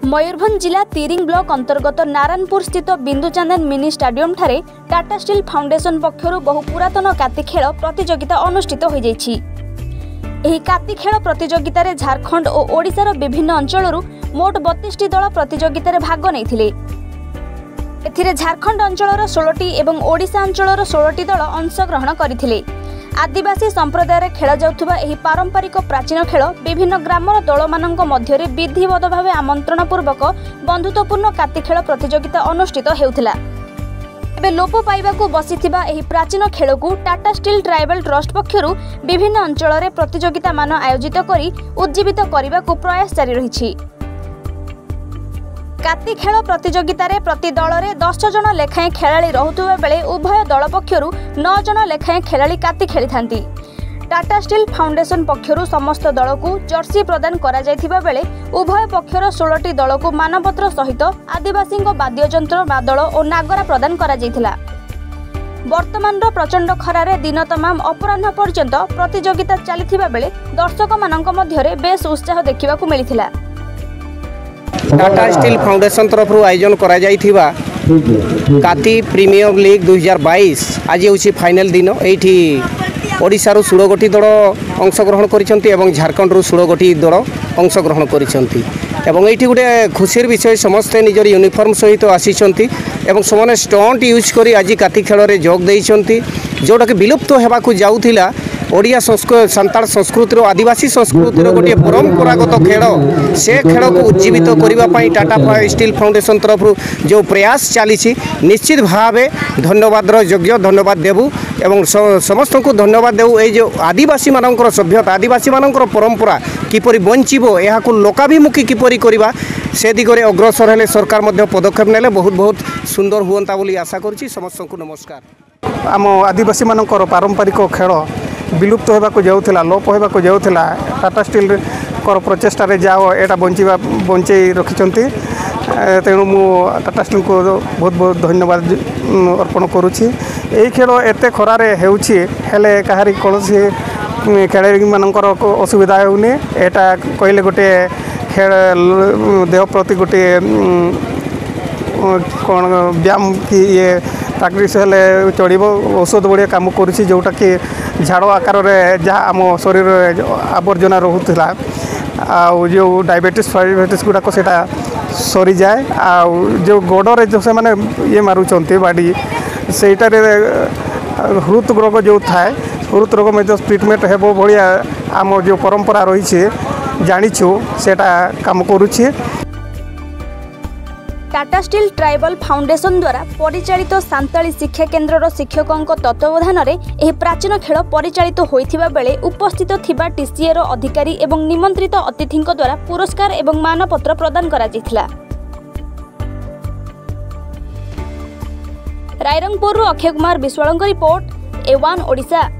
मयूरभंज जिला तिरिंग ब्लॉक अंतर्गत नारायणपुर स्थित बिंदुचांदन मिनी स्टाडियम ठारे टाटा स्टील फाउंडेशन पक्षरु बहु पुरातन काती खेल प्रतियोगिता अनुष्ठित हो जाइछि। एही काती खेल प्रतियोगिता रे झारखंड और ओडिशार विभिन्न अंचलरू मोट 32टी दल प्रतियोगिता रे भाग नैथिले। एथिरे झारखंड अंचलर 16टी एवं ओडिशा अंचलर 16टी दल अंशग्रहण करथिले। आदिवासी संप्रदाय रे खेला जाउथुबा एही पारंपरिक प्राचीन खेल विभिन्न ग्रामर दलमानंक मध्यरे विधिवत भावे आमंत्रण पूर्वक बंधुत्वपूर्ण काती खेल प्रतियोगिता अनुष्ठित हेउथिला। एबे लोप पाइबाकू बसिथिबा एही प्राचीन खेलकू टाटा स्टील ट्राइबल ट्रस्ट पक्षरु विभिन्न अंचल रे प्रतियोगिता मान आयोजित करी उज्जीवित करबाकू प्रयास जारी रहिछि। काती खेल प्रतियोगिता रे प्रति दल रे 10 जन लेखाएं खेलाड़ी रहुतुबा बेले उभय दल पक्षरु 9 जन लेखाएं खेलाड़ी काती खेली थांती। टाटा स्टील फाउंडेशन पक्षरु समस्त दल को जर्सी प्रदान करा जायथिबा बेले उभय पक्षर 16टी दल को मानपत्र सहित आदिवासी वाद्ययंत्र बादल और नागरा प्रदान करा जायथिला। वर्तमान प्रचंड खरारे दिन तमाम अपराह्न पर्यंत प्रतियोगिता चलीथिबा बेले दर्शक मानक मध्यरे बेस उत्साह देखिबाकू मिलिथिला। टाटा स्टील फाउंडेशन तरफ आयोजन करा जाइथिबा काती प्रीमियर लीग 2022 आज होछि फाइनल दिन। एठी ओडिशारू 16 गोटी दल अंशग्रहण करिसंती एवं झारखंड रू 16 गोटी दल अंशग्रहण करिसंती एवं एठी गुटे खुशीर विषय समस्ते निजर यूनिफॉर्म सहित आसीसंती एवं समाने स्टंट यूज करी आज काती खेल रे जोग देइसंती जोटा कि विलुप्त हेबाकू जाउथिला। ओडिया संताल संस्कृतिर आदिवासी संस्कृतिर गोटे परंपरागत खेल से खेल को उज्जीवित करने टाटा स्टील फाउंडेशन तरफ जो प्रयास चली निश्चित भाव धन्यवाद योग्य धन्यवाद देवु एवं समस्त को धन्यवाद देवु। ये जो आदिवासी मानकर सभ्यता आदिवासी मानकर परंपरा किपरि बंचिबो यहाँ को लोकाभिमुखी किपरि करबा से दिगरे अग्रसर हेले सरकार मध्य पदक्षेप नेले बहुत बहुत सुंदर हुअंता बोली आशा करुछि। समस्त को नमस्कार। आम आदिवासी मानकर पारंपरिक खेल विलुप्त होगा जाऊला लोप होगा जाऊला टाटा स्टील प्रचेषा जाओ यहाँ बंचे रखिंट तेणु मु टाटा स्टील को बहुत बहुत धन्यवाद अर्पण करुँची। यही खेल एत खरारे हेले कहारी कौन खेल मानकर असुविधा होनी एटा कहले गोटे खेल देह प्रति गोटे कौन व्यायाम कि ये प्राक्टिस हेले चढ़ो औषध बढ़िया कम करुँची जोटा कि झाड़ आकार जहाँ आम शरीर आवर्जना रोला आउ जो डायबिटीज फाइबिटीज गुड़ाक से सरी जाए आउ जो गोड़े जो से मैंने ये मारुंट बाड़ी सेटार हृदरोग जो थाए हृदरोग में जो ट्रिटमेंट हेबो भाया आम जो परंपरा रही जाचु सेटा काम करुँची। टाटा स्टील ट्राइबल फाउंडेशन द्वारा परिचालित सांताली शिक्षा केन्द्र शिक्षकों तत्वावधान में यह प्राचीन खेल परिचालित होइथिबा बेले उपस्थित थिबा टीसीएर अधिकारी एवं निमंत्रित अतिथि द्वारा पुरस्कार एवं मानपत्र प्रदान करा जायथिला। Rairangpur Akshay Kumar Biswal report A1 Odisha.